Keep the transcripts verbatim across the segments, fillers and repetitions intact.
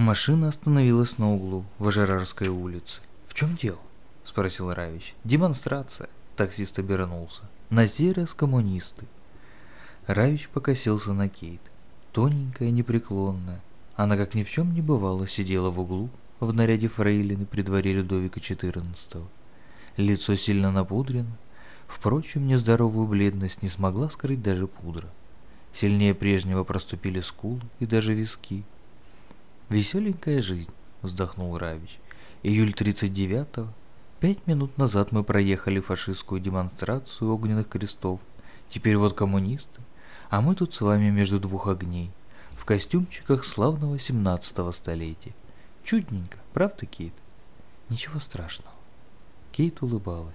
Машина остановилась на углу Важерарской улицы. «В чем дело?» – спросил Равич. «Демонстрация». Таксист обернулся. «На сей раз коммунисты». Равич покосился на Кейт. Тоненькая, непреклонная. Она, как ни в чем не бывало, сидела в углу в наряде фрейлины при дворе Людовика четырнадцатого. Лицо сильно напудрено. Впрочем, нездоровую бледность не смогла скрыть даже пудра. Сильнее прежнего проступили скулы и даже виски. «Веселенькая жизнь», — вздохнул Равич. «Июль тридцать девятого. Пять минут назад мы проехали фашистскую демонстрацию огненных крестов. Теперь вот коммунисты, а мы тут с вами между двух огней, в костюмчиках славного семнадцатого столетия. Чудненько, правда, Кейт?» «Ничего страшного». Кейт улыбалась.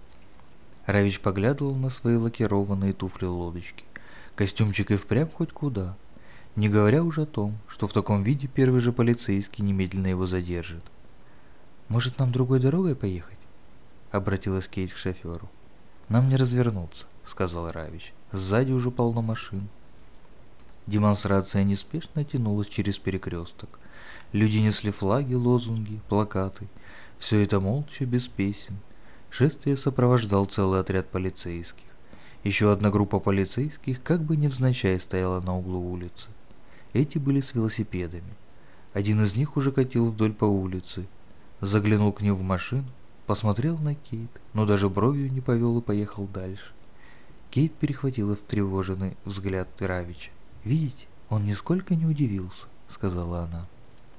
Равич поглядывал на свои лакированные туфли-лодочки. Костюмчик и впрямь хоть куда. Не говоря уже о том, что в таком виде первый же полицейский немедленно его задержит. «Может, нам другой дорогой поехать?» — обратилась Кейт к шоферу. «Нам не развернуться», — сказал Равич. «Сзади уже полно машин». Демонстрация неспешно тянулась через перекресток. Люди несли флаги, лозунги, плакаты. Все это молча, без песен. Шествие сопровождал целый отряд полицейских. Еще одна группа полицейских как бы невзначай стояла на углу улицы. Эти были с велосипедами. Один из них уже катил вдоль по улице. Заглянул к ним в машину, посмотрел на Кейт, но даже бровью не повел и поехал дальше. Кейт перехватила встревоженный взгляд Равича. «Видите, он нисколько не удивился», — сказала она.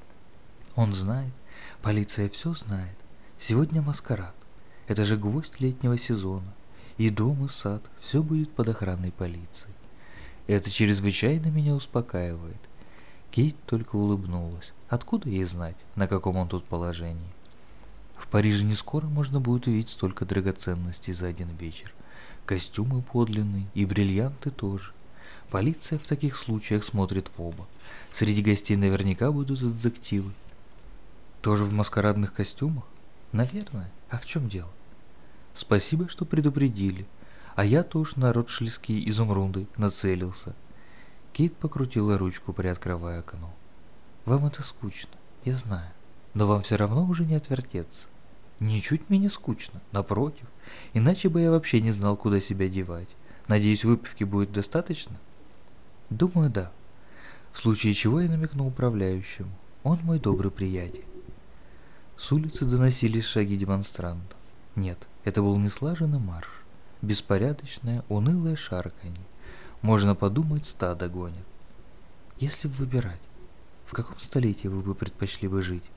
«Он знает, полиция все знает. Сегодня маскарад. Это же гвоздь летнего сезона. И дом, и сад, все будет под охраной полиции. Это чрезвычайно меня успокаивает». Кейт только улыбнулась. Откуда ей знать, на каком он тут положении? В Париже не скоро можно будет увидеть столько драгоценностей за один вечер. Костюмы подлинные и бриллианты тоже. Полиция в таких случаях смотрит в оба. Среди гостей наверняка будут детективы. Тоже в маскарадных костюмах? Наверное. А в чем дело? Спасибо, что предупредили. А я-то уж на ротшильдские изумруды нацелился. Кейт покрутила ручку, приоткрывая окно. «Вам это скучно, я знаю. Но вам все равно уже не отвертеться». «Ничуть мне не скучно, напротив. Иначе бы я вообще не знал, куда себя девать. Надеюсь, выпивки будет достаточно?» «Думаю, да. В случае чего я намекну управляющему. Он мой добрый приятель». С улицы доносились шаги демонстрантов. Нет, это был не слаженный марш. Беспорядочное, унылое шарканье. Можно подумать, стадо гонит. Если бы выбирать, в каком столетии вы бы предпочли бы жить?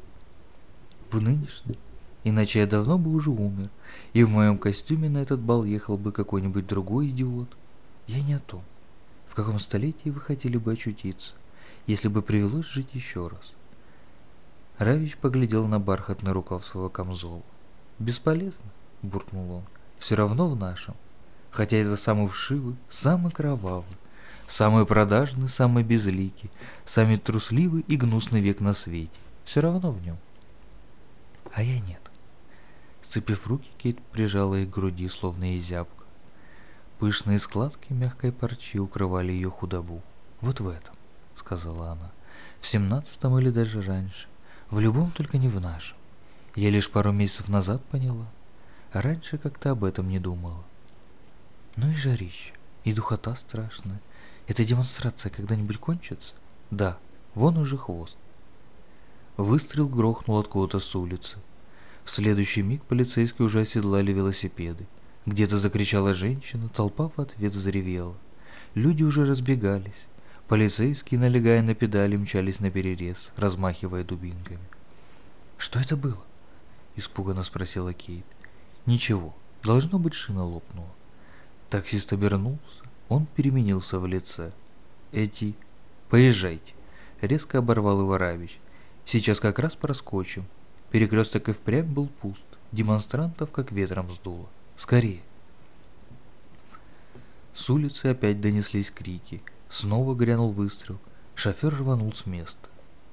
В нынешнем. Иначе я давно бы уже умер, и в моем костюме на этот бал ехал бы какой-нибудь другой идиот. Я не о том. В каком столетии вы хотели бы очутиться, если бы привелось жить еще раз? Равич поглядел на бархатный рукав своего камзола. «Бесполезно», — буркнул он, — «все равно в нашем. Хотя это самый вшивый, самый кровавый, самый продажный, самый безликий, самый трусливый и гнусный век на свете. Все равно в нем. А я нет». Сцепив руки, Кейт прижала их к груди, словно ей зябко. Пышные складки мягкой парчи укрывали ее худобу. «Вот в этом», — сказала она, — «в семнадцатом или даже раньше. В любом, только не в нашем. Я лишь пару месяцев назад поняла, а раньше как-то об этом не думала. Ну и жарище, и духота страшная. Эта демонстрация когда-нибудь кончится? Да, вон уже хвост». Выстрел грохнул откуда-то с улицы. В следующий миг полицейские уже оседлали велосипеды. Где-то закричала женщина, толпа в ответ заревела. Люди уже разбегались. Полицейские, налегая на педали, мчались наперерез, размахивая дубинками. «Что это было?» — испуганно спросила Кейт. «Ничего, должно быть, шина лопнула». Таксист обернулся, он переменился в лице. «Эти... Поезжайте!» — резко оборвал его Равич. «Сейчас как раз проскочим». Перекресток и впрямь был пуст, демонстрантов как ветром сдуло. «Скорее!» С улицы опять донеслись крики. Снова грянул выстрел. Шофер рванул с места.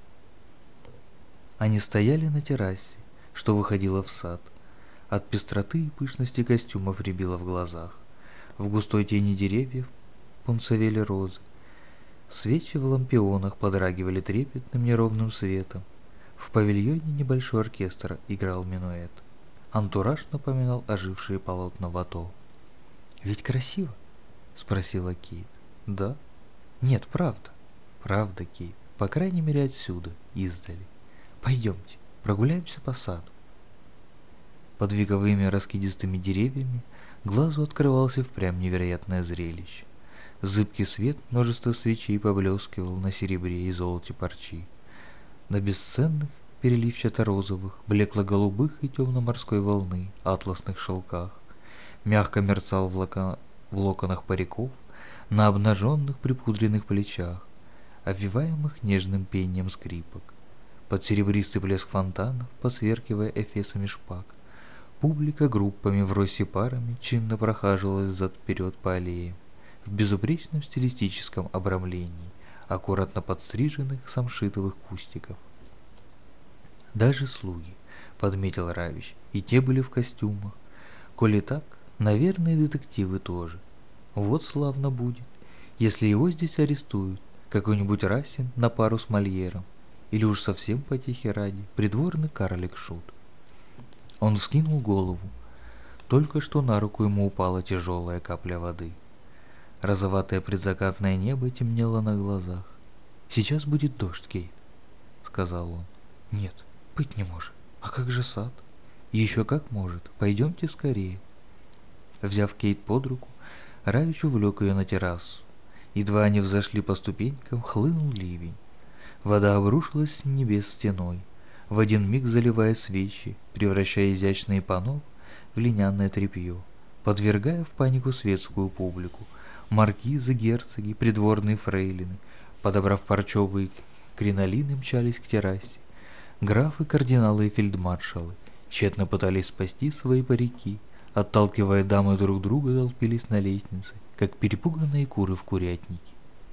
Они стояли на террасе, что выходило в сад. От пестроты и пышности костюмов рябило в глазах. В густой тени деревьев пунцовели розы. Свечи в лампионах подрагивали трепетным неровным светом. В павильоне небольшой оркестр играл минуэт. Антураж напоминал ожившие полотна Вато. «Ведь красиво?» — спросила Кейт. «Да?» «Нет, правда. Правда, Кейт. По крайней мере отсюда, издали. Пойдемте, прогуляемся по саду». Под вековыми раскидистыми деревьями глазу открывалось впрямь невероятное зрелище. Зыбкий свет множества свечей поблескивал на серебре и золоте парчи. На бесценных, переливчато-розовых, блекло-голубых и темно-морской волны атласных шелках мягко мерцал в, лока... в локонах париков, на обнаженных припудренных плечах, обвиваемых нежным пением скрипок. Под серебристый блеск фонтанов, посверкивая эфесами шпаг, публика группами врозь и парами чинно прохаживалась зад-вперед по аллеям, в безупречном стилистическом обрамлении аккуратно подстриженных самшитовых кустиков. Даже слуги, подметил Равич, и те были в костюмах. Коли так, наверное, и детективы тоже. Вот славно будет, если его здесь арестуют, какой-нибудь Расин на пару с Мольером, или уж совсем потехи ради, придворный карлик-шут. Он вскинул голову. Только что на руку ему упала тяжелая капля воды. Розоватое предзакатное небо темнело на глазах. «Сейчас будет дождь, Кейт», — сказал он. «Нет, быть не может. А как же сад?» «Еще как может. Пойдемте скорее». Взяв Кейт под руку, Равич увлек ее на террасу. Едва они взошли по ступенькам, хлынул ливень. Вода обрушилась с небес стеной, в один миг заливая свечи, превращая изящные панно в льняное тряпье, подвергая в панику светскую публику. Маркизы, герцоги, придворные фрейлины, подобрав парчевые кринолины, мчались к террасе. Графы, кардиналы и фельдмаршалы тщетно пытались спасти свои парики, отталкивая дамы друг друга, толпились на лестнице, как перепуганные куры в курятнике.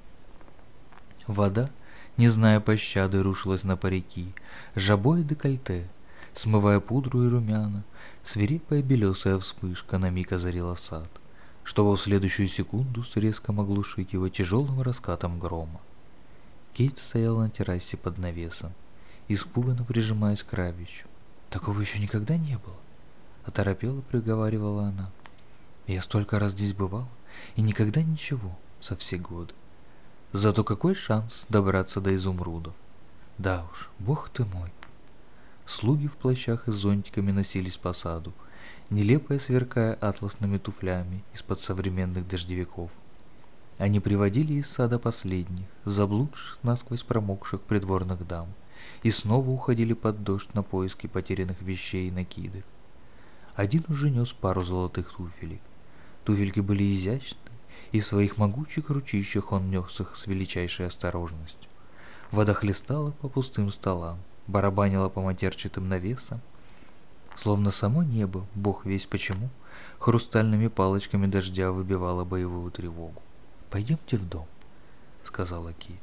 Вода, не зная пощады, рушилась на парики, жабо и декольте, смывая пудру и румяна. Свирепая белесая вспышка на миг озарила сад, чтобы в следующую секунду с резком оглушить его тяжелым раскатом грома. Кейт стояла на террасе под навесом, испуганно прижимаясь к Равичу. «Такого еще никогда не было», — оторопела приговаривала она. «Я столько раз здесь бывала, и никогда ничего со все годы. Зато какой шанс добраться до изумрудов! Да уж, бог ты мой!» Слуги в плащах и с зонтиками носились по саду, нелепо сверкая атласными туфлями из-под современных дождевиков. Они приводили из сада последних, заблудших, насквозь промокших придворных дам, и снова уходили под дождь на поиски потерянных вещей и накидок. Один уже нес пару золотых туфелек. Туфельки были изящны, и в своих могучих ручищах он нес их с величайшей осторожностью. Вода хлестала по пустым столам, барабанила по матерчатым навесам, словно само небо, бог весть почему, хрустальными палочками дождя выбивало боевую тревогу. «Пойдемте в дом», — сказала Кейт.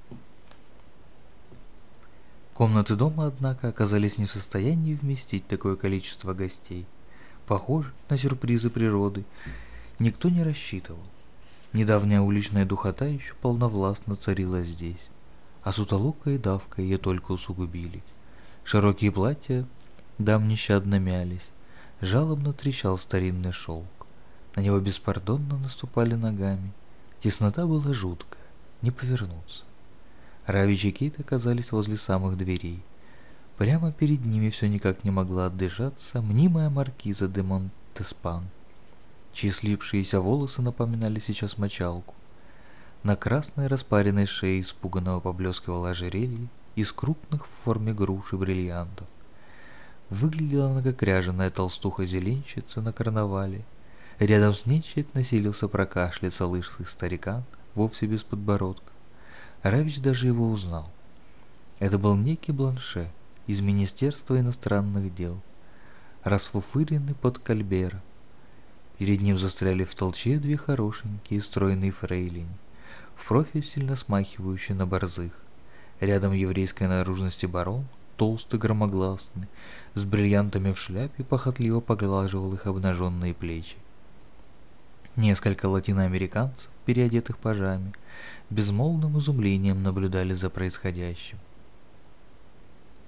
Комнаты дома, однако, оказались не в состоянии вместить такое количество гостей. Похоже на сюрпризы природы никто не рассчитывал. Недавняя уличная духота еще полновластно царила здесь, а сутолока и давка ее только усугубили. Широкие платья дам нещадно мялись, жалобно трещал старинный шелк. На него беспардонно наступали ногами. Теснота была жуткая, не повернуться. Равич и Кейт оказались возле самых дверей. Прямо перед ними все никак не могла отдышаться мнимая маркиза де Монтеспан, чьи слипшиеся волосы напоминали сейчас мочалку. На красной распаренной шее испуганного поблескивало ожерелье из крупных в форме груши бриллиантов. Выглядела она как ряженая толстуха-зеленщица на карнавале. Рядом с ней тщетно силился прокашляться лысый старикан, вовсе без подбородка. Равич даже его узнал. Это был некий Бланше из Министерства иностранных дел, расфуфыренный под Кальбера. Перед ним застряли в толче две хорошенькие стройные фрейлини, в профиль сильно смахивающие на борзых. Рядом еврейской наружности барон, толстый, громогласный, с бриллиантами в шляпе, похотливо поглаживал их обнаженные плечи. Несколько латиноамериканцев, переодетых пажами, безмолвным изумлением наблюдали за происходящим.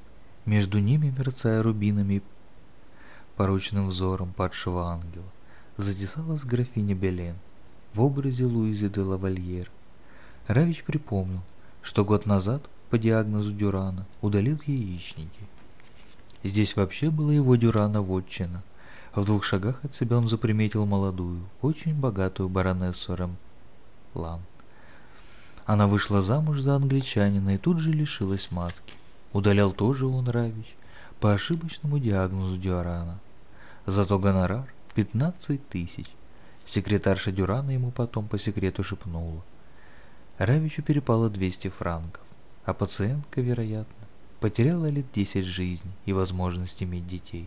Между ними, мерцая рубинами, порочным взором падшего ангела, затесалась графиня Белен в образе Луизы де Лавальер. Равич припомнил, что год назад по диагнозу Дюрана удалил яичники. Здесь вообще была его Дюрана вотчина. В двух шагах от себя он заприметил молодую, очень богатую баронессу Ремлан. Она вышла замуж за англичанина и тут же лишилась матки. Удалял тоже он, Равич, по ошибочному диагнозу Дюрана. Зато гонорар пятнадцать тысяч. Секретарша Дюрана ему потом по секрету шепнула. Равичу перепало двести франков, а пациентка, вероятно, потеряла лет десять жизней и возможность иметь детей.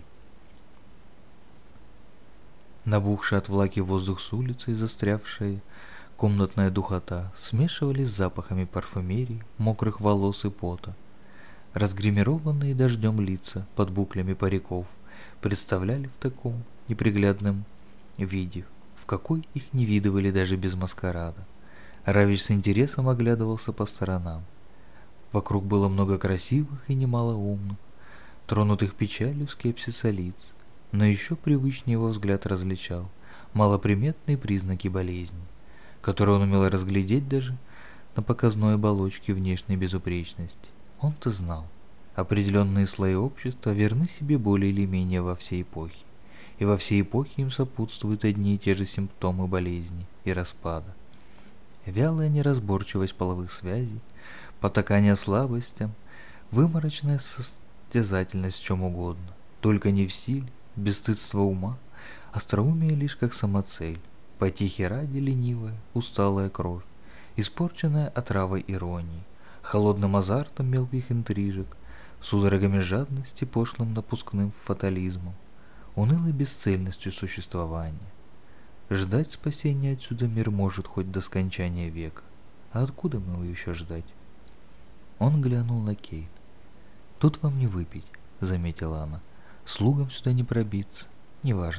Набухший от влаги воздух с улицы и застрявшая комнатная духота смешивались с запахами парфюмерии, мокрых волос и пота. Разгримированные дождем лица под буклями париков представляли в таком неприглядном виде, в какой их не видывали даже без маскарада. Равич с интересом оглядывался по сторонам. Вокруг было много красивых и немало умных, тронутых печалью скепсиса лиц, но еще привычнее его взгляд различал малоприметные признаки болезни, которые он умел разглядеть даже на показной оболочке внешней безупречности. Он-то знал, определенные слои общества верны себе более или менее во все эпохи, и во все эпохи им сопутствуют одни и те же симптомы болезни и распада. Вялая неразборчивость половых связей, потакание слабостям, выморочная состязательность в чем угодно, только не в силе, бесстыдство ума, остроумие лишь как самоцель, потехи ради ленивая, усталая кровь, испорченная отравой иронии, холодным азартом мелких интрижек, судорогами жадности, пошлым напускным фатализмом, унылой бесцельностью существования. Ждать спасения отсюда мир может хоть до скончания века. А откуда мы его еще ждать? Он глянул на Кейт. «Тут вам не выпить», — заметила она. «Слугам сюда не пробиться. Неважно».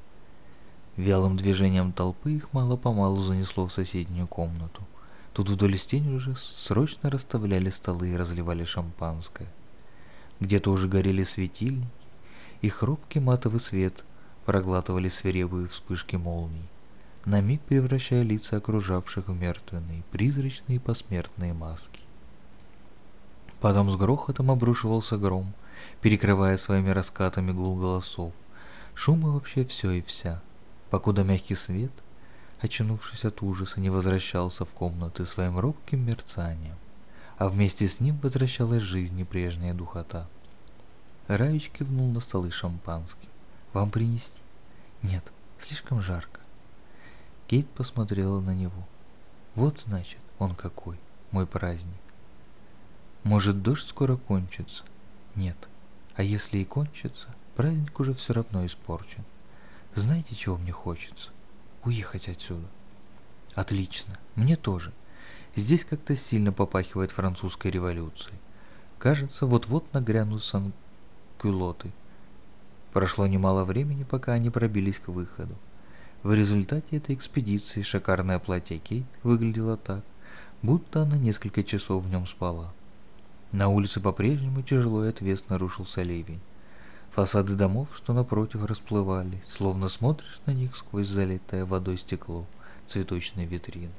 Вялым движением толпы их мало-помалу занесло в соседнюю комнату. Тут вдоль стен уже срочно расставляли столы и разливали шампанское. Где-то уже горели светильники, и хрупкий матовый свет проглатывали свирепые вспышки молний, на миг превращая лица окружавших в мертвенные, призрачные посмертные маски. Потом с грохотом обрушивался гром, перекрывая своими раскатами гул голосов, шум и вообще все и вся, покуда мягкий свет, очнувшись от ужаса, не возвращался в комнаты своим робким мерцанием, а вместе с ним возвращалась жизнь и прежняя духота. Равич кивнул на столы шампанским. «Вам принести?» «Нет, слишком жарко». Кейт посмотрела на него. «Вот, значит, он какой, мой праздник. Может, дождь скоро кончится?» «Нет. А если и кончится, праздник уже все равно испорчен. Знаете, чего мне хочется? Уехать отсюда». «Отлично. Мне тоже. Здесь как-то сильно попахивает французской революцией. Кажется, вот-вот нагрянут санкюлоты». Прошло немало времени, пока они пробились к выходу. В результате этой экспедиции шикарное платье Кейт выглядело так, будто она несколько часов в нем спала. На улице по-прежнему тяжело и отвесно рушился ливень. Фасады домов, что напротив, расплывались, словно смотришь на них сквозь залитое водой стекло цветочной витрины.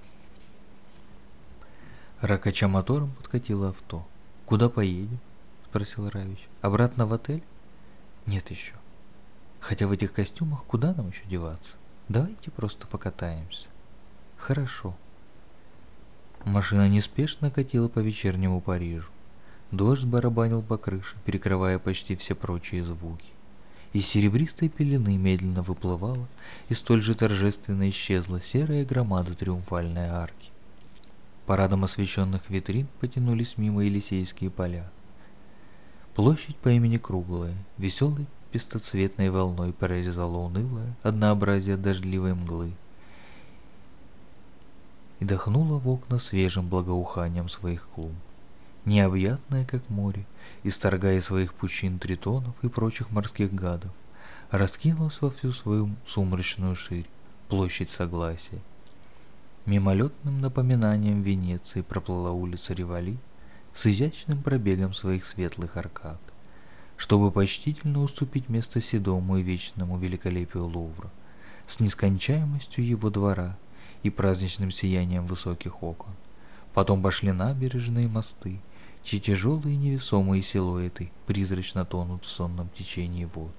Ракача мотором подкатило авто. «Куда поедем?» — спросил Равич. «Обратно в отель?» «Нет еще. Хотя в этих костюмах куда нам еще деваться? Давайте просто покатаемся». «Хорошо». Машина неспешно катила по вечернему Парижу. Дождь барабанил по крыше, перекрывая почти все прочие звуки. Из серебристой пелены медленно выплывала и столь же торжественно исчезла серая громада триумфальной арки. Парадом освещенных витрин потянулись мимо Елисейские поля. Площадь по имени Круглая, веселой пестоцветной волной прорезала унылое однообразие дождливой мглы и дохнула в окна свежим благоуханием своих клумб. Необъятная, как море, исторгая из своих пучин тритонов и прочих морских гадов, раскинулась во всю свою сумрачную ширь площадь Согласия. Мимолетным напоминанием Венеции проплыла улица Риволи с изящным пробегом своих светлых аркад. чтобы почтительно уступить место седому и вечному великолепию Лувра, с нескончаемостью его двора и праздничным сиянием высоких окон. Потом пошли набережные мосты, чьи тяжелые невесомые силуэты призрачно тонут в сонном течении вод.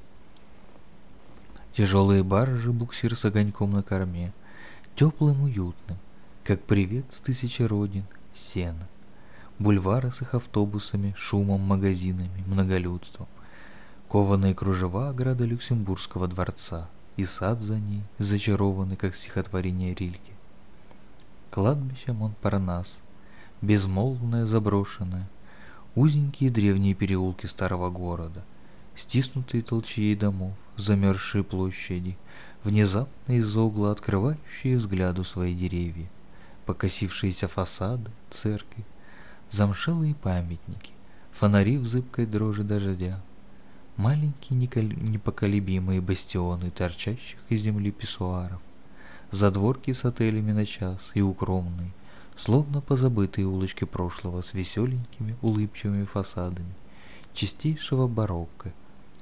Тяжелые баржи, буксир с огоньком на корме, теплым, уютным, как привет с тысячи родин, сена. Бульвары с их автобусами, шумом, магазинами, многолюдством. Кованые кружева ограды Люксембургского дворца, и сад за ней, зачарованный, как стихотворение Рильке. Кладбище Монпарнас, безмолвное, заброшенное, узенькие древние переулки старого города, стиснутые толчьи домов, замерзшие площади, внезапно из-за угла открывающие взгляду свои деревья, покосившиеся фасады, церкви, замшелые памятники, фонари в зыбкой дрожи дождя, маленькие непоколебимые бастионы торчащих из земли писсуаров, задворки с отелями на час и укромные, словно позабытые улочки прошлого с веселенькими улыбчивыми фасадами чистейшего барокко,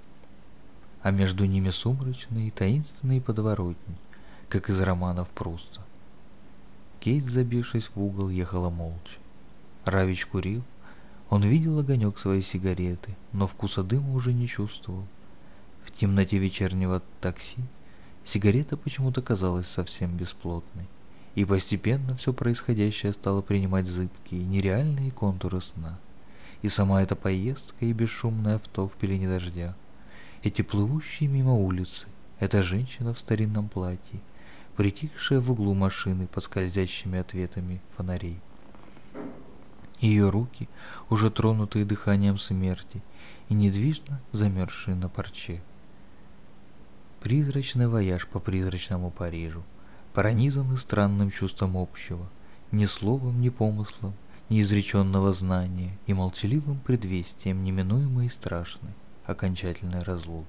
а между ними сумрачные и таинственные подворотни, как из романов Пруста. Кейт, забившись в угол, ехала молча. Равич курил. Он видел огонек своей сигареты, но вкуса дыма уже не чувствовал. В темноте вечернего такси сигарета почему-то казалась совсем бесплотной, и постепенно все происходящее стало принимать зыбкие, нереальные контуры сна. И сама эта поездка, и бесшумное авто в пелене дождя, эти плывущие мимо улицы, эта женщина в старинном платье, притихшая в углу машины под скользящими ответами фонарей. Ее руки, уже тронутые дыханием смерти, и недвижно замерзшие на парче. Призрачный вояж по призрачному Парижу, пронизанный странным чувством общего, ни словом, ни помыслом, ни изреченного знания и молчаливым предвестием неминуемой и страшной, окончательной разлуки.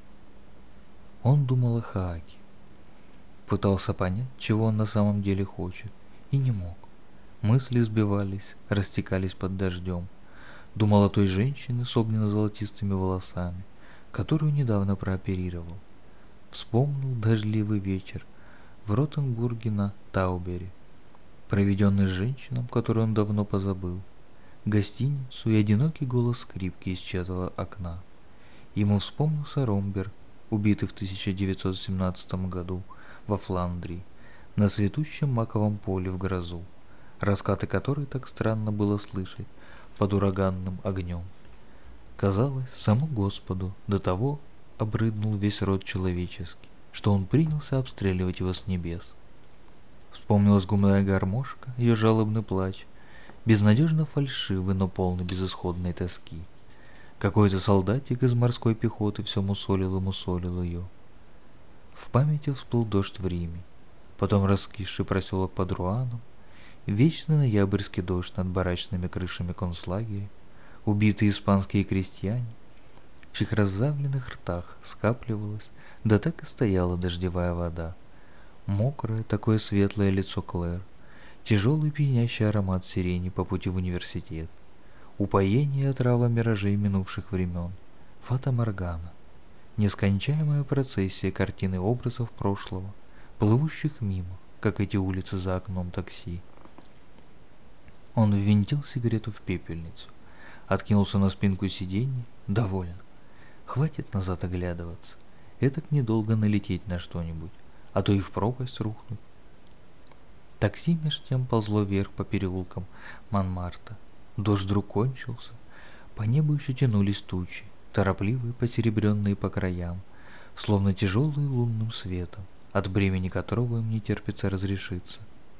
Он думал о Хааке, пытался понять, чего он на самом деле хочет, и не мог. Мысли сбивались, растекались под дождем. Думал о той женщине с огненно-золотистыми волосами, которую недавно прооперировал. Вспомнил дождливый вечер в Ротенбурге на Таубере, проведенный с женщиной, которую он давно позабыл, гостиницу и одинокий голос скрипки из чьего окна. Ему вспомнился Ромберг, убитый в тысяча девятьсот семнадцатом году во Фландрии, на цветущем маковом поле в грозу, раскаты которой так странно было слышать под ураганным огнем. Казалось, саму Господу до того обрыднул весь род человеческий, что он принялся обстреливать его с небес. Вспомнилась гумная гармошка, ее жалобный плач, безнадежно фальшивый, но полный безысходной тоски. Какой-то солдатик из морской пехоты все мусолил и мусолил ее. В памяти всплыл дождь в Риме, потом раскисший проселок под Руаном, вечный ноябрьский дождь над барачными крышами концлагеря, убитые испанские крестьяне. В их разъявленных ртах скапливалась, да так и стояла дождевая вода. Мокрое, такое светлое лицо Клэр, тяжелый пьянящий аромат сирени по пути в университет, упоение отрава миражей минувших времен, фата-моргана, нескончаемая процессия картины образов прошлого, плывущих мимо, как эти улицы за окном такси. Он ввинтил сигарету в пепельницу, откинулся на спинку сиденья. Довольно. Хватит назад оглядываться. Этак недолго налететь на что-нибудь, а то и в пропасть рухнуть. Такси меж тем ползло вверх по переулкам Монмартра. Дождь вдруг кончился. По небу еще тянулись тучи, торопливые, посеребренные по краям, словно тяжелые лунным светом, от бремени которого им не терпится разрешиться.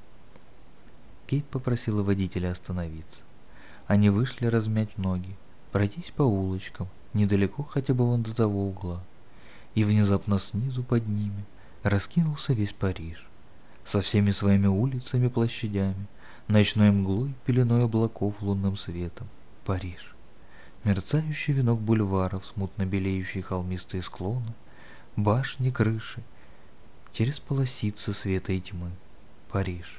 Кейт попросила водителя остановиться. Они вышли размять ноги, пройтись по улочкам, недалеко хотя бы вон до того угла. И внезапно снизу под ними раскинулся весь Париж, со всеми своими улицами, площадями, ночной мглой, пеленой облаков, лунным светом. Париж. Мерцающий венок бульваров, смутно белеющие холмистые склоны, башни, крыши, через полосицы света и тьмы. Париж.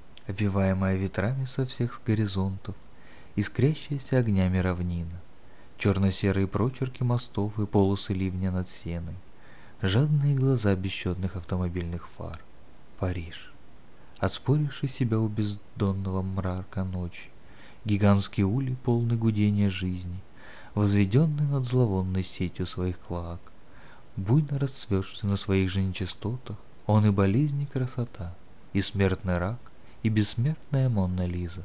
Обвиваемая ветрами со всех горизонтов, искрящаяся огнями равнина, черно-серые прочерки мостов и полосы ливня над Сеной, жадные глаза бесчетных автомобильных фар. Париж, отспоривший себя у бездонного мрака ночи, гигантский улей, полный гудения жизни, возведенный над зловонной сетью своих клоак, буйно расцветший на своих же нечистотах, он и болезнь, и красота, и смертный рак, и бессмертная Монна Лиза.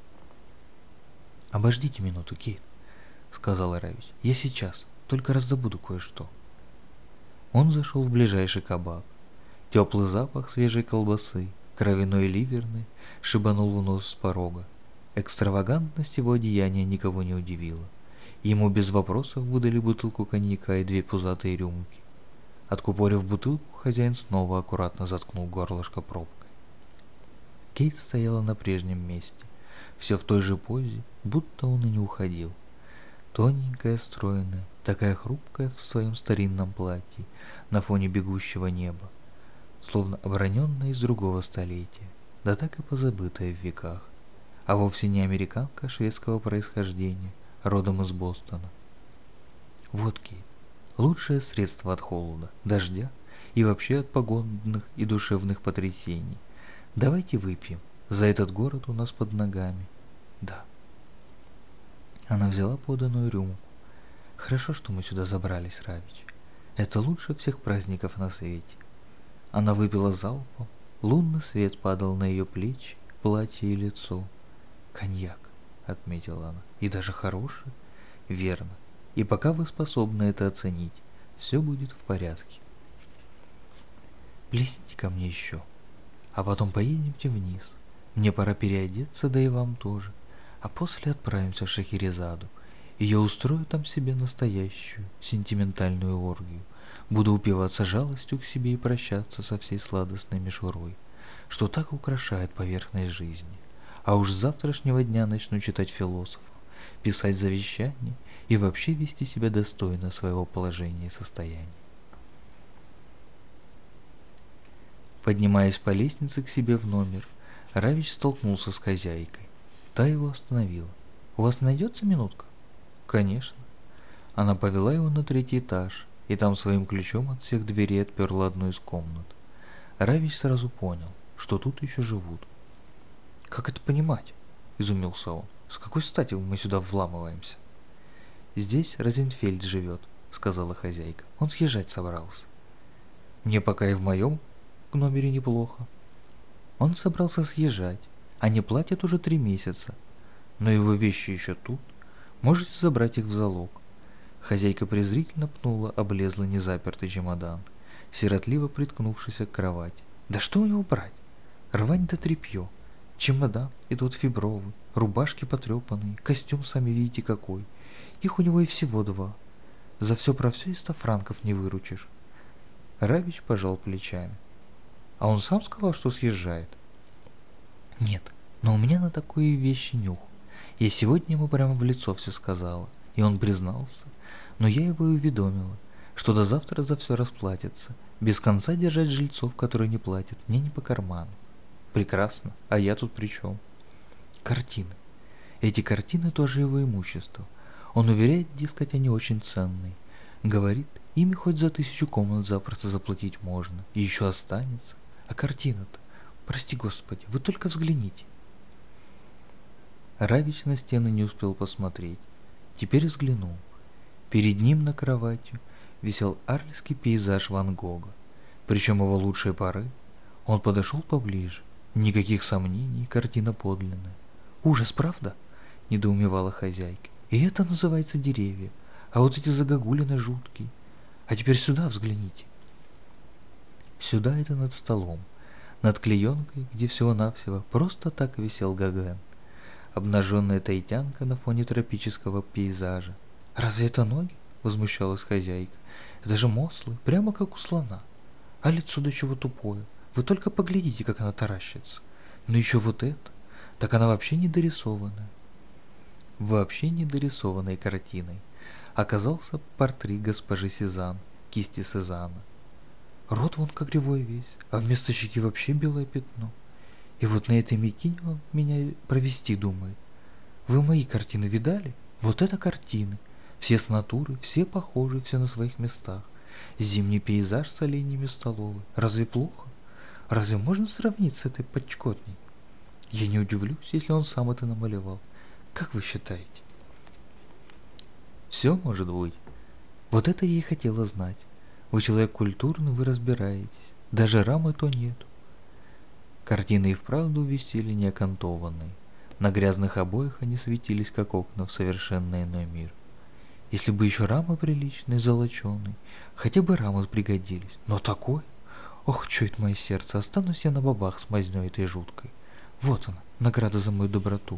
«Обождите минуту, Кейт», — сказал Равич. «Я сейчас, только раздобуду кое-что». Он зашел в ближайший кабак. Теплый запах свежей колбасы, кровяной ливерной, шибанул в нос с порога. Экстравагантность его одеяния никого не удивила. Ему без вопросов выдали бутылку коньяка и две пузатые рюмки. Откупорив бутылку, хозяин снова аккуратно заткнул горлышко пробкой. Кейт стояла на прежнем месте, все в той же позе, будто он и не уходил. Тоненькая, стройная, такая хрупкая в своем старинном платье на фоне бегущего неба, словно оброненная из другого столетия, да так и позабытая в веках, а вовсе не американка шведского происхождения, родом из Бостона. Вот, Кейт, лучшее средство от холода, дождя и вообще от погодных и душевных потрясений. Давайте выпьем. За этот город у нас под ногами. Да. Она взяла поданную рюмку. Хорошо, что мы сюда забрались, Равич. Это лучше всех праздников на свете. Она выпила залпом. Лунный свет падал на ее плечи, платье и лицо. Коньяк, отметила она. И даже хороший. Верно. И пока вы способны это оценить, все будет в порядке. Плесните ко мне еще, а потом поедемте вниз. Мне пора переодеться, да и вам тоже. А после отправимся в Шахерезаду, и я устрою там себе настоящую сентиментальную оргию. Буду упиваться жалостью к себе и прощаться со всей сладостной мишурой, что так украшает поверхность жизни. А уж с завтрашнего дня начну читать философов, писать завещания и вообще вести себя достойно своего положения и состояния. Поднимаясь по лестнице к себе в номер, Равич столкнулся с хозяйкой. Та его остановила. «У вас найдется минутка?» «Конечно». Она повела его на третий этаж, и там своим ключом от всех дверей отперла одну из комнат. Равич сразу понял, что тут еще живут. «Как это понимать?» – изумился он. «С какой стати мы сюда вламываемся?» «Здесь Розенфельд живет», — сказала хозяйка. «Он съезжать собрался». «Мне пока и в моем номере неплохо». «Он собрался съезжать, а не платит уже три месяца. Но его вещи еще тут. Можете забрать их в залог». Хозяйка презрительно пнула облезлый незапертый чемодан, сиротливо приткнувшийся к кровати. «Да что у него брать? Рвань да тряпье. Чемодан и тот фибровый, рубашки потрепанные, костюм сами видите какой. Их у него и всего два. За все про все и ста франков не выручишь». Равич пожал плечами. «А он сам сказал, что съезжает?» «Нет, но у меня на такие вещи нюх. Я сегодня ему прямо в лицо все сказала, и он признался. Но я его и уведомила, что до завтра за все расплатится. Без конца держать жильцов, которые не платят, мне не по карману». «Прекрасно, а я тут при чем?» «Картины. Эти картины тоже его имущество. Он уверяет, дескать, они очень ценные. Говорит, ими хоть за тысячу комнат запросто заплатить можно, и еще останется. А картина-то, прости господи, вы только взгляните». Равич на стены не успел посмотреть. Теперь взглянул. Перед ним на кровати висел арльский пейзаж Ван Гога, причем его лучшие поры. Он подошел поближе. Никаких сомнений, картина подлинная. «Ужас, правда?» – недоумевала хозяйка. «И это называется деревья, а вот эти загогулины жуткие. А теперь сюда взгляните». Сюда это над столом, над клеенкой, где всего-навсего просто так висел Гоген. Обнаженная таитянка на фоне тропического пейзажа. «Разве это ноги?» – возмущалась хозяйка. «Это же мослы, прямо как у слона. А лицо до чего тупое. Вы только поглядите, как она таращится. Но еще вот это, так она вообще не дорисованная». Вообще не дорисованной картиной оказался портрет госпожи Сезанн, кисти Сезанна. Рот вон как кривой весь, а вместо щеки вообще белое пятно. И вот на этой мякине он меня провести думает. Вы мои картины видали? Вот это картины. Все с натуры, все похожи, все на своих местах. Зимний пейзаж с оленями столовой. Разве плохо? Разве можно сравнить с этой подчкотней? Я не удивлюсь, если он сам это намалевал. Как вы считаете? Все может быть. Вот это я и хотела знать. Вы человек культурный, вы разбираетесь. Даже рамы то нету. Картины и вправду висели неокантованные. На грязных обоях они светились, как окна в совершенно иной мир. Если бы еще рамы приличные, золоченые, хотя бы рамы пригодились. Но такой? Ох, чует мое сердце, останусь я на бабах с мазнёй этой жуткой. Вот она, награда за мою доброту.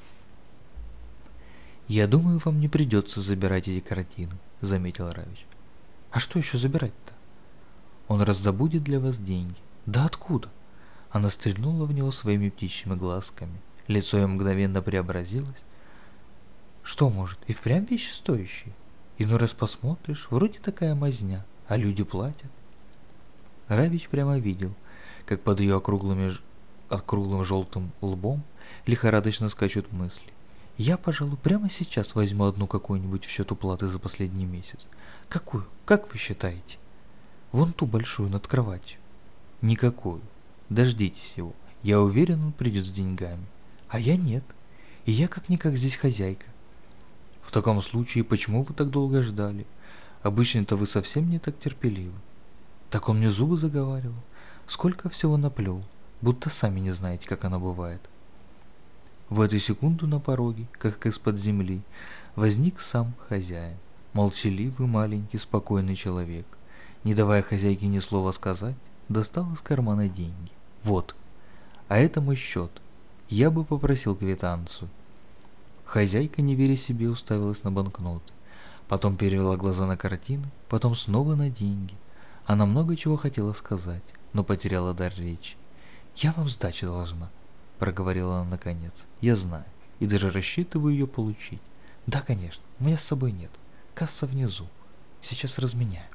Я думаю, вам не придется забирать эти картины, заметил Равич. А что еще забирать-то? Он раздобудет для вас деньги. Да откуда? Она стрельнула в него своими птичьими глазками. Лицо ее мгновенно преобразилось. Что может, и впрямь вещи стоящие? Иной раз посмотришь, вроде такая мазня, а люди платят. Равич прямо видел, как под ее округлыми, округлым желтым лбом лихорадочно скачут мысли. Я, пожалуй, прямо сейчас возьму одну какую-нибудь в счет уплаты за последний месяц. Какую? Как вы считаете? Вон ту большую над кроватью. Никакую. Дождитесь его. Я уверен, он придет с деньгами. А я нет. И я как-никак здесь хозяйка. В таком случае, почему вы так долго ждали? Обычно-то вы совсем не так терпеливы. Так он мне зубы заговаривал. Сколько всего наплел, будто сами не знаете, как оно бывает. В эту секунду на пороге, как из-под земли, возник сам хозяин. Молчаливый, маленький, спокойный человек. Не давая хозяйке ни слова сказать, достал из кармана деньги. Вот. А это мой счет. Я бы попросил квитанцию. Хозяйка, не веря себе, уставилась на банкноты. Потом перевела глаза на картины, потом снова на деньги. Она много чего хотела сказать, но потеряла дар речи. «Я вам сдачи должна», — проговорила она наконец. «Я знаю, и даже рассчитываю ее получить. Да, конечно, у меня с собой нет. Касса внизу. Сейчас разменяю».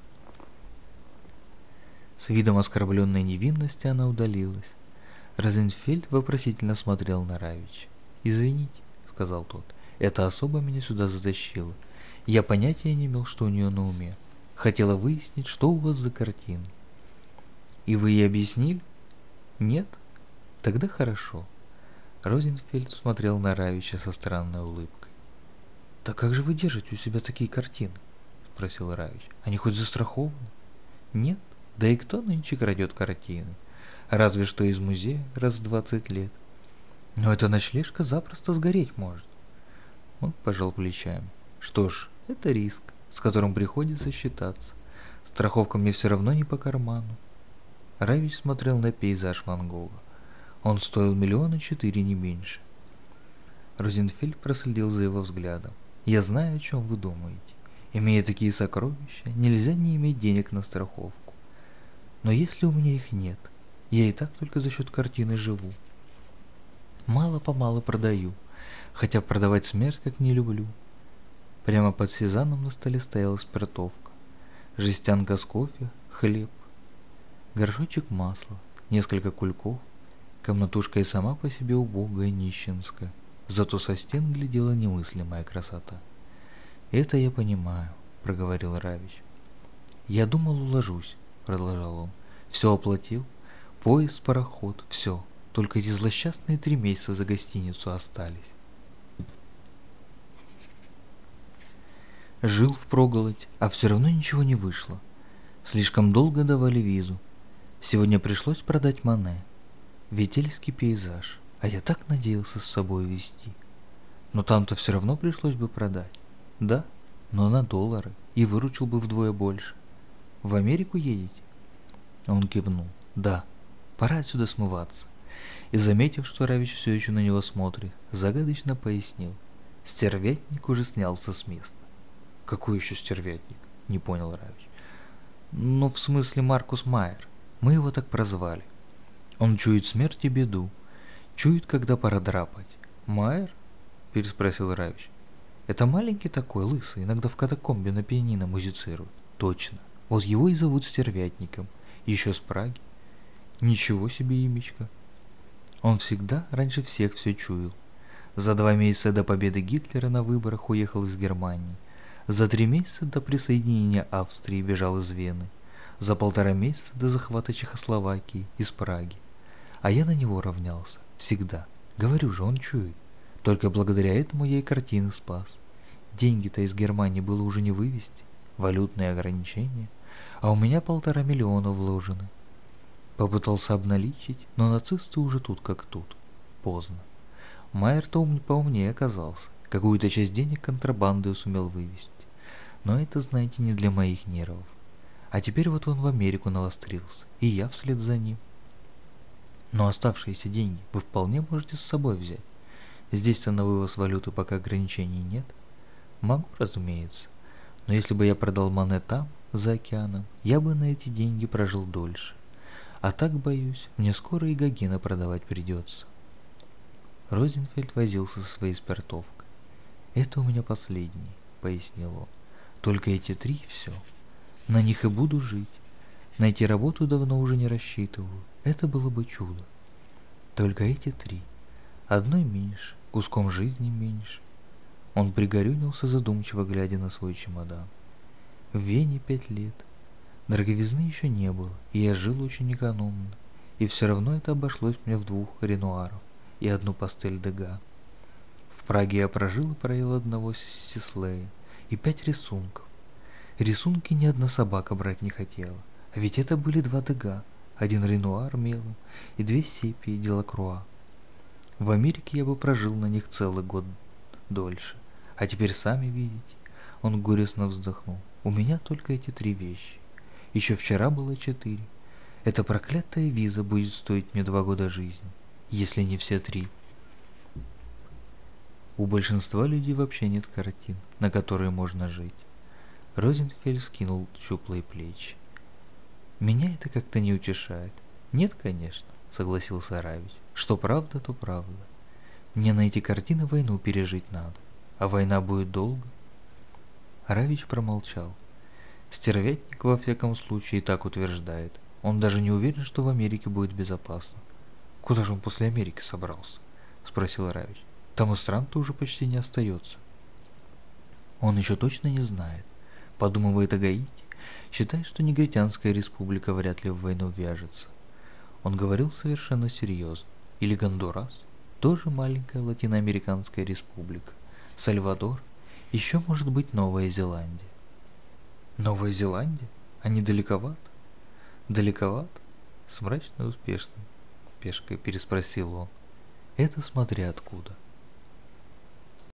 С видом оскорбленной невинности она удалилась. Розенфельд вопросительно смотрел на Равича. «Извините», — сказал тот, — «эта особа меня сюда затащила. Я понятия не имел, что у нее на уме. Хотела выяснить, что у вас за картины». «И вы ей объяснили?» «Нет? Тогда хорошо». Розенфельд смотрел на Равича со странной улыбкой. «Да как же вы держите у себя такие картины?» — спросил Равич. «Они хоть застрахованы?» «Нет, да и кто нынче крадет картины? Разве что из музея раз в двадцать лет. Но эта ночлежка запросто сгореть может». Он пожал плечами. «Что ж, это риск, с которым приходится считаться. Страховка мне все равно не по карману». Равич смотрел на пейзаж Ван Гога. Он стоил миллиона четыре, не меньше. Розенфельд проследил за его взглядом. «Я знаю, о чем вы думаете. Имея такие сокровища, нельзя не иметь денег на страховку. Но если у меня их нет, я и так только за счет картины живу. Мало-помалу продаю, хотя продавать смерть как не люблю». Прямо под Сезанном на столе стояла спиртовка, жестянка с кофе, хлеб, горшочек масла, несколько кульков. Комнатушка и сама по себе убогая, нищенская, зато со стен глядела немыслимая красота. «Это я понимаю», — проговорил Равич. «Я думал, уложусь», — продолжал он. «Все оплатил, поезд, пароход, все. Только эти злосчастные три месяца за гостиницу остались». Жил впроголодь, а все равно ничего не вышло. Слишком долго давали визу. Сегодня пришлось продать Мане. Ветельский пейзаж, а я так надеялся с собой везти. Но там-то все равно пришлось бы продать. Да, но на доллары, и выручил бы вдвое больше. В Америку едете? Он кивнул. Да, пора отсюда смываться. И, заметив, что Равич все еще на него смотрит, загадочно пояснил. Стервятник уже снялся с места. Какой еще стервятник? Не понял Равич. Ну, в смысле Маркус Майер. Мы его так прозвали. Он чует смерть и беду. Чует, когда пора драпать. Майер? Переспросил Равич. Это маленький такой, лысый, иногда в катакомбе на пианино музицирует. Точно. Вот его и зовут Стервятником. Еще с Праги. Ничего себе имечко. Он всегда раньше всех все чуял. За два месяца до победы Гитлера на выборах уехал из Германии. За три месяца до присоединения Австрии бежал из Вены, за полтора месяца до захвата Чехословакии из Праги. А я на него равнялся, всегда. Говорю же, он чует. Только благодаря этому я и картины спас. Деньги-то из Германии было уже не вывести, валютные ограничения, а у меня полтора миллиона вложены. Попытался обналичить, но нацисты уже тут как тут. Поздно. Майер-то ум поумнее оказался, какую-то часть денег контрабандой сумел вывести. Но это, знаете, не для моих нервов. А теперь вот он в Америку навострился, и я вслед за ним. Но оставшиеся деньги вы вполне можете с собой взять. Здесь-то на вывоз валюты пока ограничений нет. Могу, разумеется. Но если бы я продал Мане там, за океаном, я бы на эти деньги прожил дольше. А так, боюсь, мне скоро и Гогена продавать придется. Розенфельд возился со своей спиртовкой. «Это у меня последний», — пояснил он. «Только эти три и все. На них и буду жить. Найти работу давно уже не рассчитываю. Это было бы чудо. Только эти три. Одной меньше, куском жизни меньше». Он пригорюнился, задумчиво глядя на свой чемодан. В Вене пять лет. Дороговизны еще не было, и я жил очень экономно. И все равно это обошлось мне в двух ренуаров и одну пастель Дега. В Праге я прожил и проел одного Сислея и пять рисунков. Рисунки ни одна собака брать не хотела, а ведь это были два Дега, один ренуар мелом и две сепии Делакруа. В Америке я бы прожил на них целый год дольше, а теперь сами видите, он горестно вздохнул, у меня только эти три вещи. Еще вчера было четыре. Эта проклятая виза будет стоить мне два года жизни, если не все три. У большинства людей вообще нет картин, на которые можно жить. Розенфельд скинул щуплые плечи. Меня это как-то не утешает. Нет, конечно, согласился Равич. Что правда, то правда. Мне на эти картины войну пережить надо. А война будет долго. Равич промолчал. Стервятник во всяком случае и так утверждает. Он даже не уверен, что в Америке будет безопасно. Куда же он после Америки собрался? Спросил Равич. Там и стран-то уже почти не остается. Он еще точно не знает. Подумывает о Гаити. Считает, что Негритянская республика вряд ли в войну вяжется. Он говорил совершенно серьезно. Или Гондурас, тоже маленькая латиноамериканская республика. Сальвадор, еще может быть Новая Зеландия. Новая Зеландия? А не далековато? Далековато? С мрачной успешной пешкой переспросил он. Это смотря откуда.